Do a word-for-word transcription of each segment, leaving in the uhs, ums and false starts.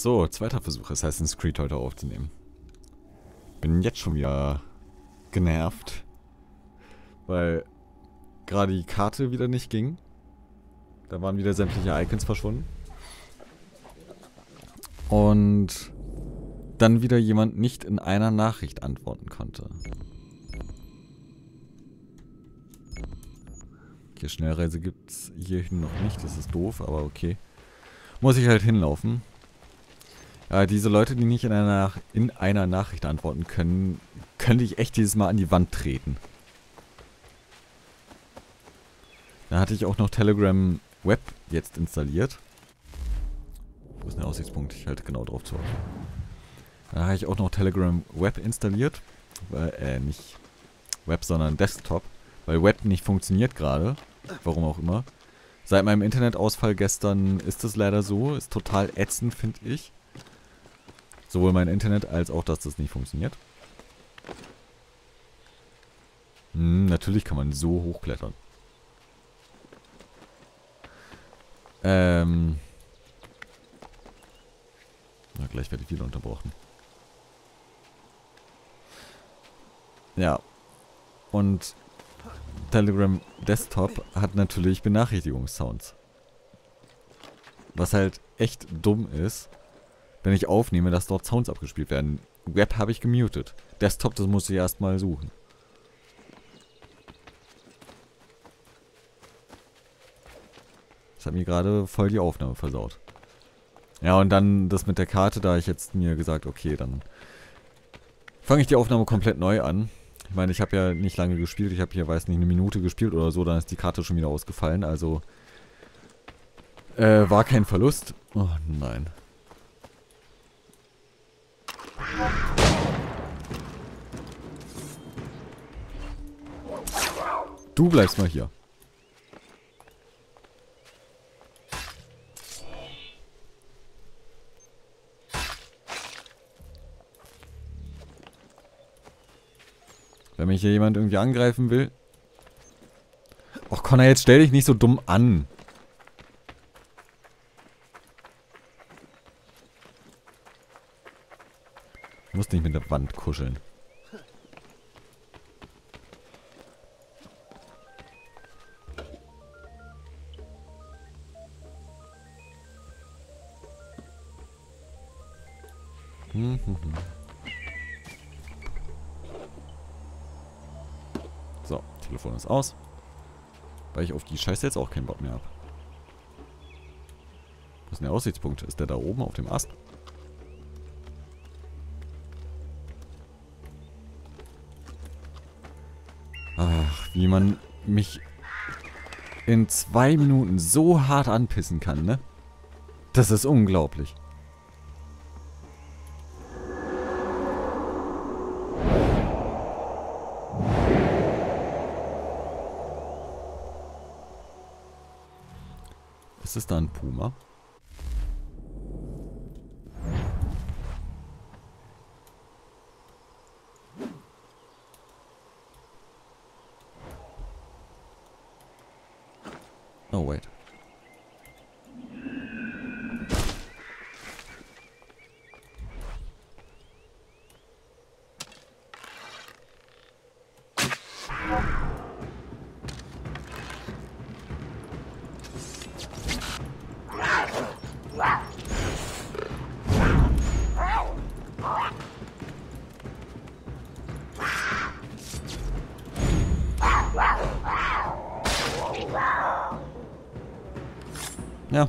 So, zweiter Versuch, Assassin's Creed heute aufzunehmen. Bin jetzt schon wieder genervt, weil gerade die Karte wieder nicht ging. Da waren wieder sämtliche Icons verschwunden. Und dann wieder jemand nicht in einer Nachricht antworten konnte. Okay, Schnellreise gibt es hierhin noch nicht, das ist doof, aber okay. Muss ich halt hinlaufen. Ja, diese Leute, die nicht in einer, in einer Nachricht antworten können, könnte ich echt dieses Mal an die Wand treten. Da hatte ich auch noch Telegram Web jetzt installiert. Wo ist der Aussichtspunkt? Ich halte genau drauf zu. Da habe ich auch noch Telegram Web installiert. Äh, nicht Web, sondern Desktop. Weil Web nicht funktioniert gerade. Warum auch immer. Seit meinem Internetausfall gestern ist es leider so. Ist total ätzend, finde ich. Sowohl mein Internet als auch, dass das nicht funktioniert. Hm, natürlich kann man so hochklettern. Ähm. Na, gleich werde ich wieder unterbrochen. Ja. Und Telegram Desktop hat natürlich Benachrichtigungssounds. Was halt echt dumm ist, wenn ich aufnehme, dass dort Sounds abgespielt werden. Web habe ich gemutet. Desktop, das muss ich erstmal suchen. Das hat mir gerade voll die Aufnahme versaut. Ja, und dann das mit der Karte, da habe ich jetzt mir gesagt, okay, dann fange ich die Aufnahme komplett neu an. Ich meine, ich habe ja nicht lange gespielt. Ich habe hier, weiß nicht, eine Minute gespielt oder so. Dann ist die Karte schon wieder ausgefallen. Also, äh, war kein Verlust. Oh, nein. Du bleibst mal hier. Wenn mich hier jemand irgendwie angreifen will. Och, Connor, jetzt stell dich nicht so dumm an. Du musst nicht mit der Wand kuscheln. Hm, hm, hm. So, Telefon ist aus. Weil ich auf die Scheiße jetzt auch keinen Bock mehr habe. Wo ist denn der Aussichtspunkt? Ist der da oben auf dem Ast? Ach, wie man mich in zwei Minuten so hart anpissen kann, ne? Das ist unglaublich. Ist es da ein Puma? Oh, wait. Ja.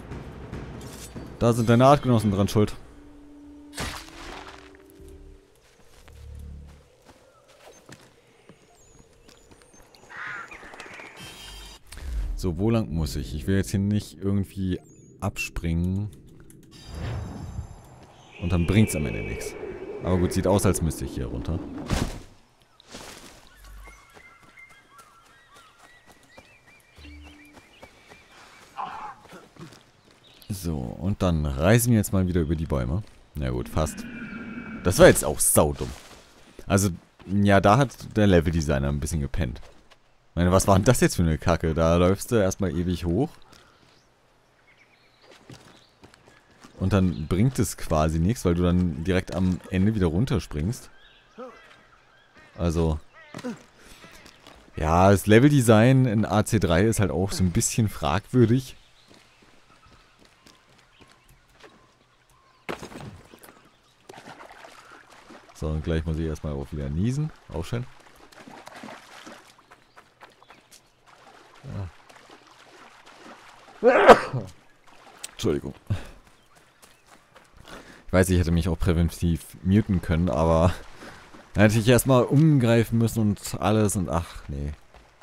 Da sind deine Artgenossen dran schuld. So, wo lang muss ich? Ich will jetzt hier nicht irgendwie abspringen. Und dann bringt's am Ende nichts. Aber gut, sieht aus, als müsste ich hier runter. So, und dann reisen wir jetzt mal wieder über die Bäume. Na gut, fast. Das war jetzt auch saudumm. Also, ja, da hat der Leveldesigner ein bisschen gepennt. Ich meine, was war denn das jetzt für eine Kacke? Da läufst du erstmal ewig hoch. Und dann bringt es quasi nichts, weil du dann direkt am Ende wieder runterspringst. Also... Ja, das Leveldesign in A C drei ist halt auch so ein bisschen fragwürdig. So, und gleich muss ich erstmal auch wieder niesen. Auch schön. Ja. Entschuldigung. Ich weiß, ich hätte mich auch präventiv muten können, aber... Da hätte ich erstmal umgreifen müssen und alles und ach, nee.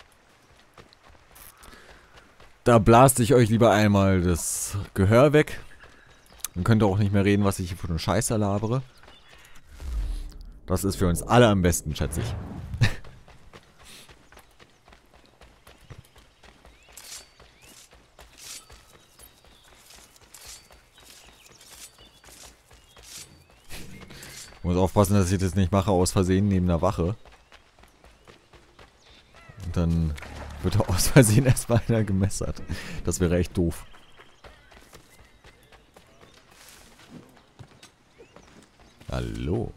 Da blast ich euch lieber einmal das Gehör weg. Dann könnt ihr auch nicht mehr reden, was ich hier für eine Scheiße labere. Das ist für uns alle am besten, schätze ich. Ich muss aufpassen, dass ich das nicht mache aus Versehen neben der Wache. Und dann wird er aus Versehen erstmal einer gemessert. Das wäre echt doof. Hallo.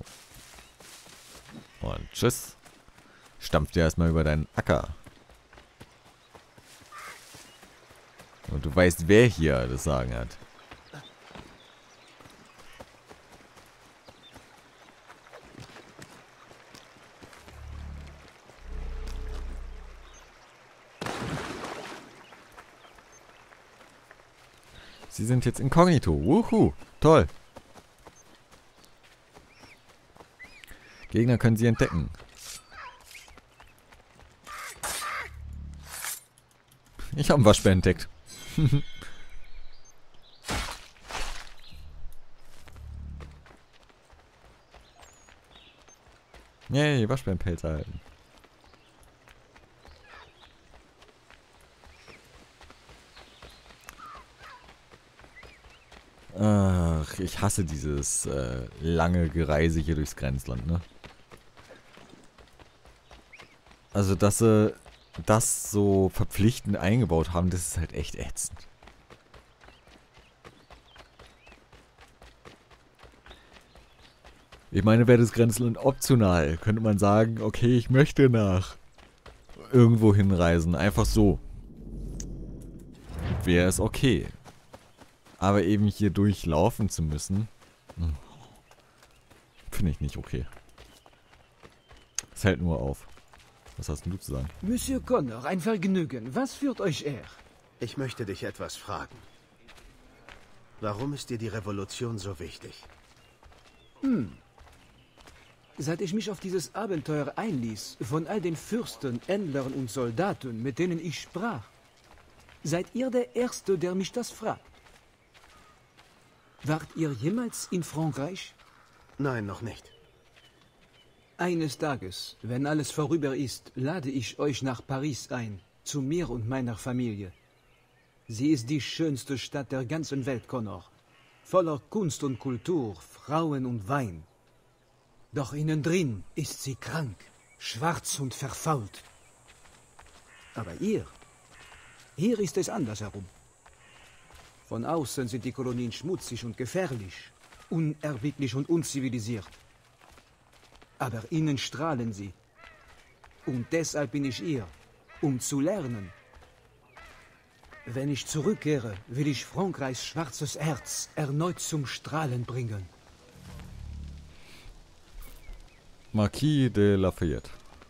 Und tschüss. Stampft dir erstmal über deinen Acker. Und du weißt, wer hier das Sagen hat. Sie sind jetzt inkognito. Wuhu. Toll. Gegner können sie entdecken. Ich habe einen Waschbär entdeckt. Yay, Waschbärenpelz erhalten. Ach, ich hasse dieses äh, lange Gereise hier durchs Grenzland, ne? Also, dass sie das so verpflichtend eingebaut haben, das ist halt echt ätzend. Ich meine, wäre das Grenzland optional, könnte man sagen, okay, ich möchte nach irgendwo hinreisen, einfach so. Wäre es okay. Aber eben hier durchlaufen zu müssen, finde ich nicht okay. Es hält nur auf. Was hast denn du zu sagen? Monsieur Connor, ein Vergnügen. Was führt euch her? Ich möchte dich etwas fragen. Warum ist dir die Revolution so wichtig? Hm. Seit ich mich auf dieses Abenteuer einließ, von all den Fürsten, Händlern und Soldaten, mit denen ich sprach, seid ihr der Erste, der mich das fragt. Wart ihr jemals in Frankreich? Nein, noch nicht. Eines Tages, wenn alles vorüber ist, lade ich euch nach Paris ein, zu mir und meiner Familie. Sie ist die schönste Stadt der ganzen Welt, Connor. Voller Kunst und Kultur, Frauen und Wein. Doch innen drin ist sie krank, schwarz und verfault. Aber ihr, hier ist es andersherum. Von außen sind die Kolonien schmutzig und gefährlich, unerbittlich und unzivilisiert. Aber innen strahlen sie. Und deshalb bin ich hier, um zu lernen. Wenn ich zurückkehre, will ich Frankreichs schwarzes Herz erneut zum Strahlen bringen. Marquis de Lafayette.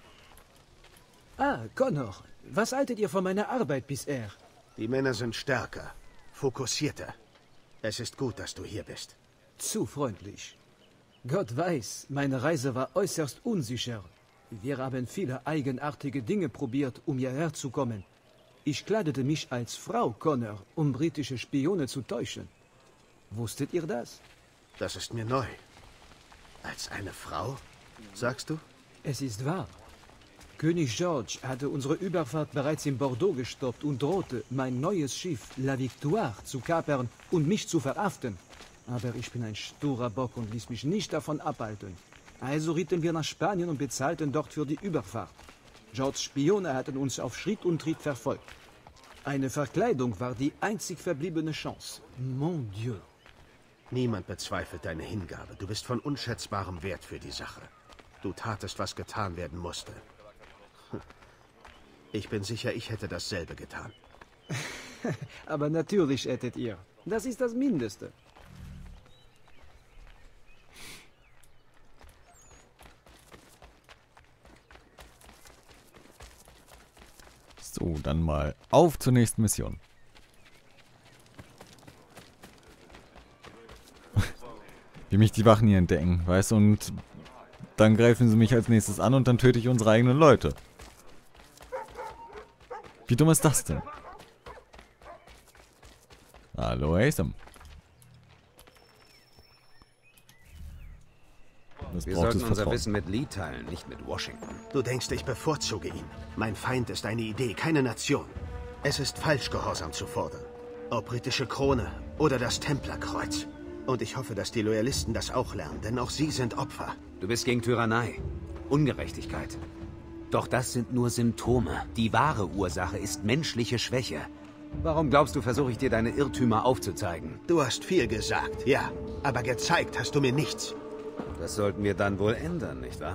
Ah, Connor, was haltet ihr von meiner Arbeit bisher? Die Männer sind stärker, fokussierter. Es ist gut, dass du hier bist. Zu freundlich. Gott weiß, meine Reise war äußerst unsicher. Wir haben viele eigenartige Dinge probiert, um hierher zu kommen. Ich kleidete mich als Frau, Connor, um britische Spione zu täuschen. Wusstet ihr das? Das ist mir neu. Als eine Frau, sagst du? Es ist wahr. König George hatte unsere Überfahrt bereits in Bordeaux gestoppt und drohte, mein neues Schiff La Victoire zu kapern und mich zu verhaften. Aber ich bin ein sturer Bock und ließ mich nicht davon abhalten. Also ritten wir nach Spanien und bezahlten dort für die Überfahrt. Georges Spione hatten uns auf Schritt und Tritt verfolgt. Eine Verkleidung war die einzig verbliebene Chance. Mon Dieu. Niemand bezweifelt deine Hingabe. Du bist von unschätzbarem Wert für die Sache. Du tatest, was getan werden musste. Ich bin sicher, ich hätte dasselbe getan. Aber natürlich hättet ihr. Das ist das Mindeste. So, dann mal auf zur nächsten Mission. Wie mich die Wachen hier entdecken, weißt du, und dann greifen sie mich als nächstes an und dann töte ich unsere eigenen Leute. Wie dumm ist das denn? Hallo, Haytham. Das Wir braucht sollten das unser Vertrauen. Wissen mit Lee teilen, nicht mit Washington. Du denkst, ich bevorzuge ihn. Mein Feind ist eine Idee, keine Nation. Es ist falsch, Gehorsam zu fordern. Ob britische Krone oder das Templerkreuz. Und ich hoffe, dass die Loyalisten das auch lernen, denn auch sie sind Opfer. Du bist gegen Tyrannei, Ungerechtigkeit. Doch das sind nur Symptome. Die wahre Ursache ist menschliche Schwäche. Warum glaubst du, versuche ich dir deine Irrtümer aufzuzeigen? Du hast viel gesagt, ja. Aber gezeigt hast du mir nichts. Das sollten wir dann wohl ändern, nicht wahr?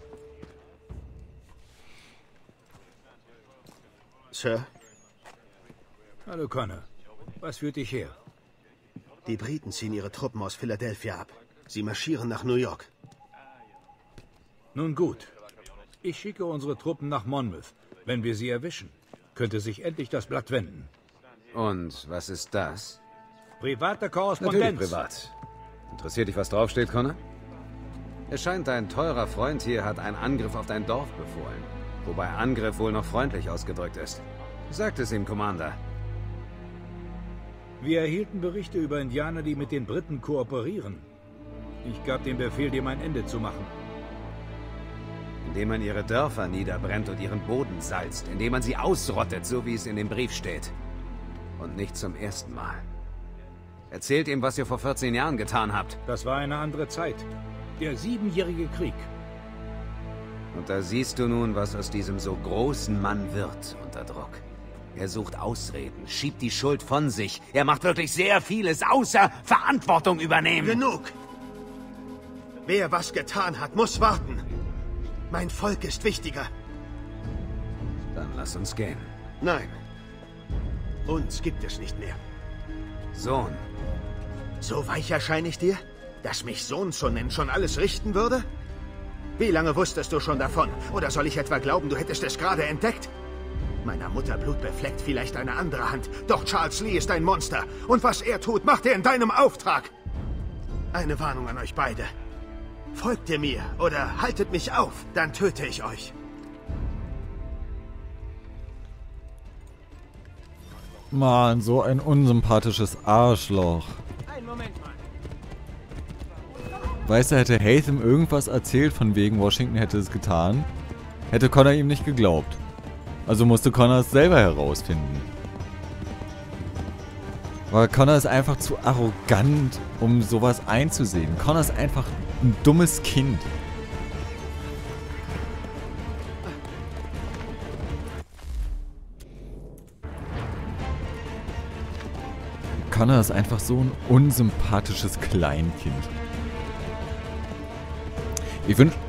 Sir, Hallo Connor. Was führt dich her? die Briten ziehen ihre Truppen aus Philadelphia ab. Sie marschieren nach New York. Nun gut. Ich schicke unsere Truppen nach Monmouth. Wenn wir sie erwischen, könnte sich endlich das Blatt wenden. Und was ist das? Private Korrespondenz. Natürlich privat. Interessiert dich, was draufsteht, Connor? Es scheint, dein teurer Freund hier hat einen Angriff auf dein Dorf befohlen. Wobei Angriff wohl noch freundlich ausgedrückt ist. Sagt es ihm, Commander. Wir erhielten Berichte über Indianer, die mit den Briten kooperieren. Ich gab den Befehl, dem ein Ende zu machen. Indem man ihre Dörfer niederbrennt und ihren Boden salzt. Indem man sie ausrottet, so wie es in dem Brief steht. Und nicht zum ersten Mal. Erzählt ihm, was ihr vor vierzehn Jahren getan habt. Das war eine andere Zeit. Der siebenjährige Krieg. Und da siehst du nun, was aus diesem so großen Mann wird unter Druck. Er sucht Ausreden, schiebt die Schuld von sich. Er macht wirklich sehr vieles, außer Verantwortung übernehmen. Genug! Wer was getan hat, muss warten. Mein Volk ist wichtiger. Dann lass uns gehen. Nein. Uns gibt es nicht mehr. Sohn. So weich erscheine ich dir? Dass mich Sohn zu nennen schon alles richten würde? Wie lange wusstest du schon davon? Oder soll ich etwa glauben, du hättest es gerade entdeckt? Meiner Mutter Blut befleckt vielleicht eine andere Hand. Doch Charles Lee ist ein Monster. Und was er tut, macht er in deinem Auftrag. Eine Warnung an euch beide. Folgt ihr mir oder haltet mich auf, dann töte ich euch. Mann, so ein unsympathisches Arschloch. Einen Moment mal. Weißt du, hätte Haytham irgendwas erzählt von wegen Washington hätte es getan, hätte Connor ihm nicht geglaubt. Also musste Connor es selber herausfinden. Aber Connor ist einfach zu arrogant, um sowas einzusehen. Connor ist einfach ein dummes Kind. Connor ist einfach so ein unsympathisches Kleinkind. Ich wünsche...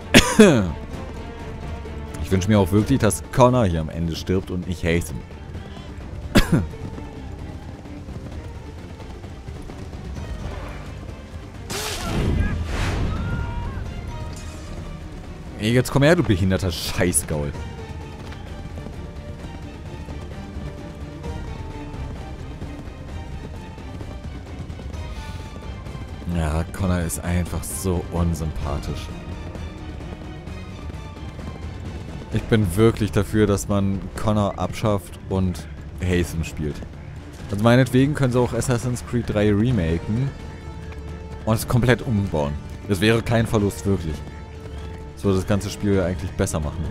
Ich wünsche mir auch wirklich, dass Connor hier am Ende stirbt und nicht Haytham. Ey, jetzt komm her, du behinderter Scheißgaul. Ja, Connor ist einfach so unsympathisch. Ich bin wirklich dafür, dass man Connor abschafft und Haytham spielt. Also meinetwegen können sie auch Assassin's Creed drei remaken und es komplett umbauen. Das wäre kein Verlust, wirklich. Das würde das ganze Spiel eigentlich besser machen.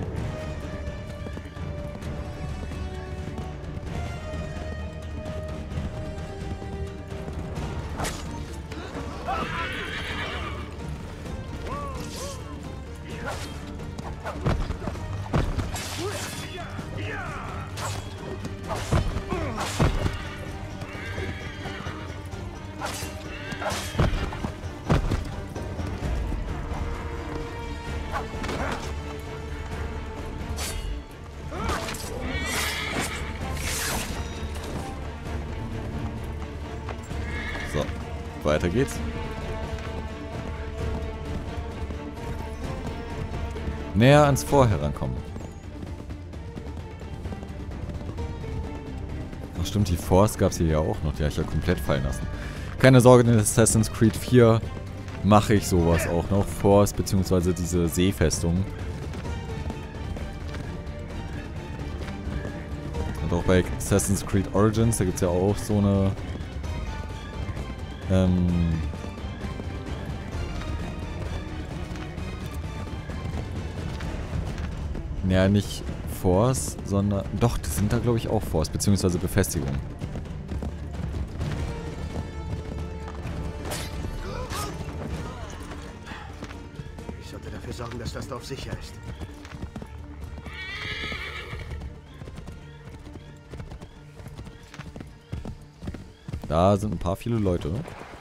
weiter geht's. Näher ans Fort herankommen. Ach stimmt, die Forts gab es hier ja auch noch. Die habe ich ja komplett fallen lassen. Keine Sorge, in Assassin's Creed vier mache ich sowas auch noch. Forts bzw. diese Seefestung. Und auch bei Assassin's Creed Origins, da gibt es ja auch so eine... Ähm... Ja, nicht Forts, sondern... Doch, das sind da glaube ich auch Forts, beziehungsweise Befestigungen. Ich sollte dafür sorgen, dass das Dorf sicher ist. Da sind ein paar viele Leute.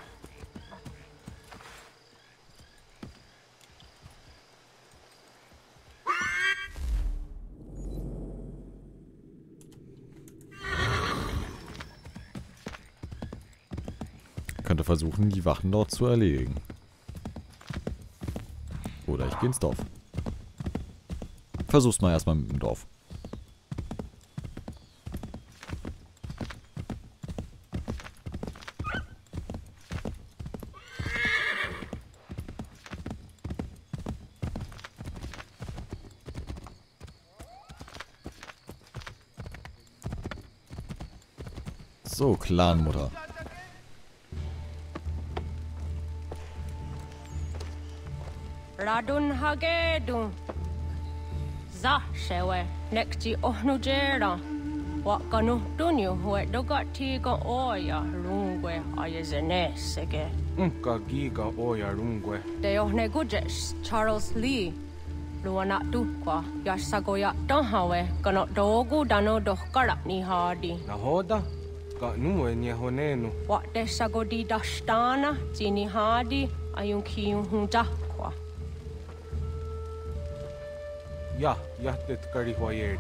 Könnte versuchen, die Wachen dort zu erledigen. Oder ich gehe ins Dorf. Versuch's mal erstmal mit dem Dorf. So, Clanmutter. Radun hagedun. Za shewe nekti ohnujera. Wakanu dunyu we dogati ga oya rungwe ayezenesege. Unka giga oya rungwe. De ohne gujes Charles Lee. Luana tukwa yasagoya donhawe kano dogu dano dohkara ni hadi. Nahoda? Ka nuwe nye honenu. Wat de sagodi dashtana zini hadi ayun kiyun hunja. Ja, jahtet kari hoyeri.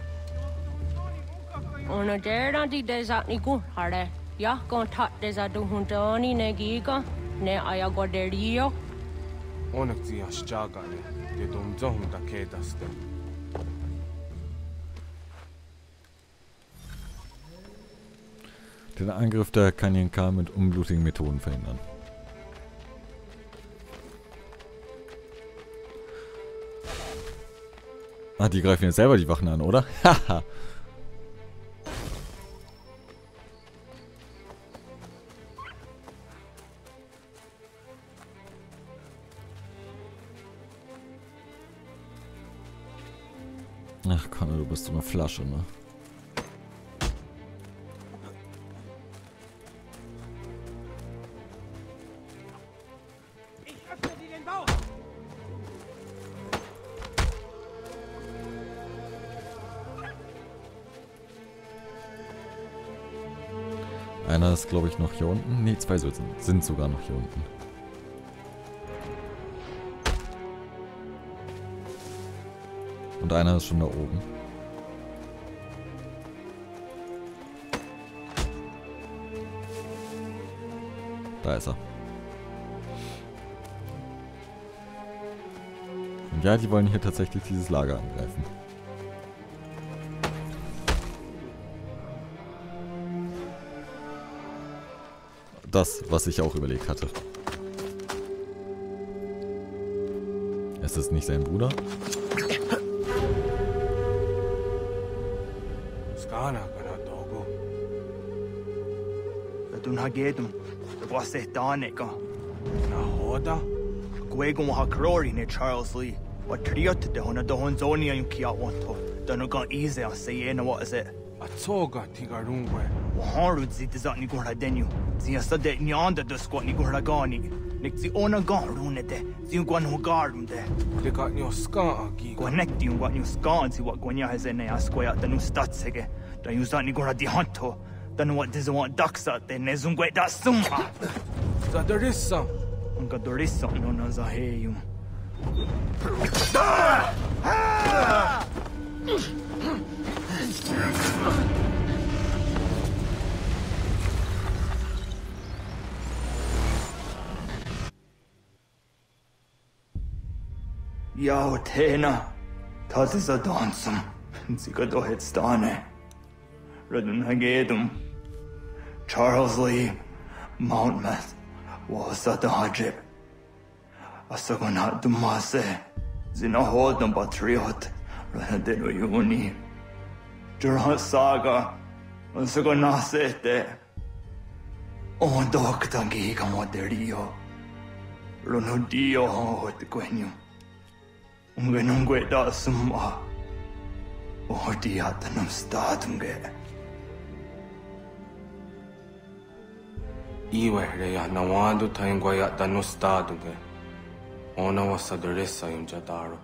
Ona dera di deza ni gun hare. Ya kon tat deza du hundani ne giga ne ayagoderio. Onak zi ashjagane. De dum zohum da kedaste. Den Angriff der Kanyenka mit unblutigen Methoden verhindern. Ah, die greifen jetzt selber die Wachen an, oder? Haha. Ach, Connor, du bist so eine Flasche, ne? Einer ist, glaube ich, noch hier unten. Ne, zwei sind, sind sogar noch hier unten. Und einer ist schon da oben. Da ist er. Und ja, die wollen hier tatsächlich dieses Lager angreifen. Das, was ich auch überlegt hatte. Ist es nicht sein Bruder? Skana kana dogo. Dun hagedum. Was it danica. Nahoda? Gwego ha crori ne Charles Lee. What triot de hona do honzoni an kia wanto. Dun go easy I say na what is it? Atsoga tiga rungwe. Harud zit zat ni gorha denu. Zia sade ni anda de squat ni gorha gani. Nik zi ona garune de. Zi gwan ho garum de. Lika nyo ska giga. Gwanek di gwan ni skan si what gwanya has ne asquaya de nu statsege. Da you zat ni gorha di hanto. Then what does want ducks out there? Nezungwe da summa. Zadarissa. Unka dorissa no na zaheyum. Yao Tena, Tatisa Dansum, Zigado Headstane, Radun Hagedum, Charles Lee, Mountmouth, Wasata Hajib, Asagonat Dumase, Zinahodam Patriot, Ranadeno Yuni, Jurhat Saga, Asagonasete, On Doctangi Camoterio, Runudio Hotquenium, Ungenungue da Summa, Odiatanum Statunge. Iwereya Nawadu Taingwaya Danustaduge, Ona Wasadresa in Jadaro.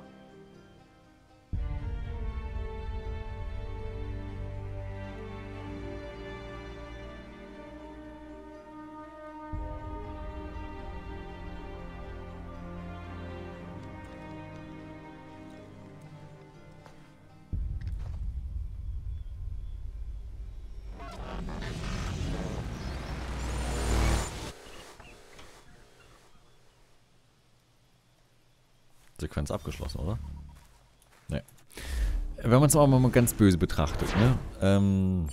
Sequenz abgeschlossen, oder? Ne. Wenn man es auch mal ganz böse betrachtet, ne? Ähm,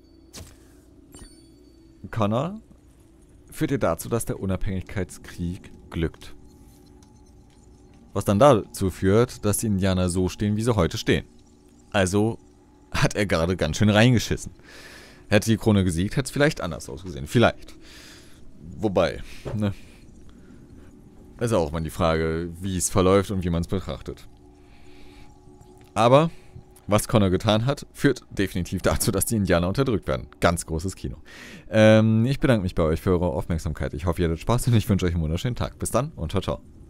Connor führt ihr dazu, dass der Unabhängigkeitskrieg glückt. Was dann dazu führt, dass die Indianer so stehen, wie sie heute stehen. Also hat er gerade ganz schön reingeschissen. Hätte die Krone gesiegt, hätte es vielleicht anders ausgesehen. Vielleicht. Wobei, ne? Das ist auch mal die Frage, wie es verläuft und wie man es betrachtet. Aber was Connor getan hat, führt definitiv dazu, dass die Indianer unterdrückt werden. Ganz großes Kino. Ähm, ich bedanke mich bei euch für eure Aufmerksamkeit. Ich hoffe, ihr hattet Spaß und ich wünsche euch einen wunderschönen Tag. Bis dann und ciao, ciao.